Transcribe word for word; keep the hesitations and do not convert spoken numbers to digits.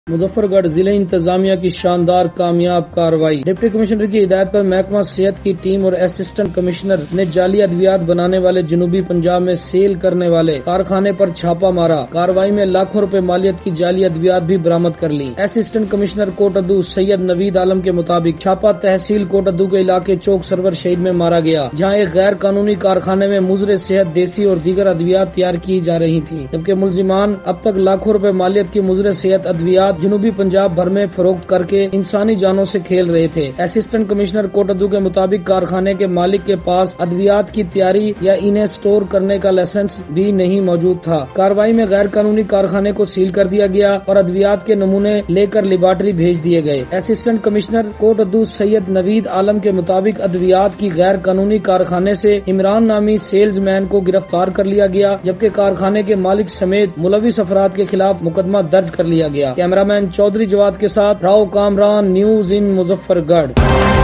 مظفر گڑھ ضلع انتظامیہ کی شاندار کامیاب کارروائی۔ ڈپٹی کمشنر کی ہدایت پر محکمہ صحت کی ٹیم اور اسسٹنٹ کمشنر نے جعلی ادویات بنانے والے جنوبی پنجاب میں سیل کرنے والے کارخانے پر چھاپا مارا۔ کارروائی میں لاکھوں روپے مالیت کی جعلی ادویات بھی برآمد کر لی۔ اسسٹنٹ کمشنر کوٹ ادو سید نوید عالم کے مطابق چھاپا تحصیل کوٹ ادو کے علاقے چوک سرور شہید میں مارا گیا، جہاں ایک غیر قانونی کارخانے میں مضر صحت دیسی اور دیگر ادویات تیار کی جا رہی تھی، جبکہ ملزمان اب تک لاکھوں روپے مالیت کی مضر صحت ادویات جنوبی پنجاب بھر میں فروخت کر کے انسانی جانوں سے کھیل رہے تھے۔ اسسٹنٹ کمشنر کوٹ ادو کے مطابق کارخانے کے مالک کے پاس ادویات کی تیاری یا انہیں سٹور کرنے کا لائسنس بھی نہیں موجود تھا۔ کارروائی میں غیر قانونی کارخانے کو سیل کر دیا گیا اور ادویات کے نمونے لے کر لیبارٹری بھیج دیے گئے۔ اسسٹنٹ کمشنر کوٹ ادو سید نوید عالم کے مطابق ادویات کی غیر قانونی کارخانے سے عمران نامی سیلز مین کو گرفتار کر لیا گیا، جبکہ کارخانے کے مالک سمیت ملوث افراد کے خلاف مقدمہ درج کر لیا گیا۔ کیمرہ مین چودھری جواد کے ساتھ راؤ کامران، نیوز ان مظفر گڑھ۔